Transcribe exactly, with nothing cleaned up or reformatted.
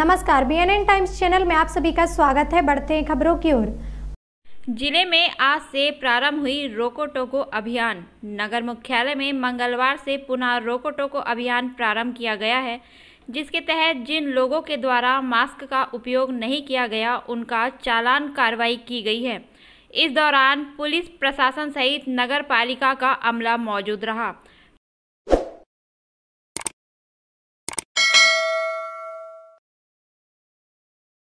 नमस्कार, BNN times channel में आप सभी का स्वागत है। बढ़ते हैं खबरों की ओर। जिले में आज से प्रारंभ हुई रोको टोको अभियान। नगर मुख्यालय में मंगलवार से पुनः रोको टोको अभियान प्रारंभ किया गया है, जिसके तहत जिन लोगों के द्वारा मास्क का उपयोग नहीं किया गया उनका चालान कार्रवाई की गई है। इस दौरान पुलिस प्रशासन सहित नगर पालिका का अमला मौजूद रहा।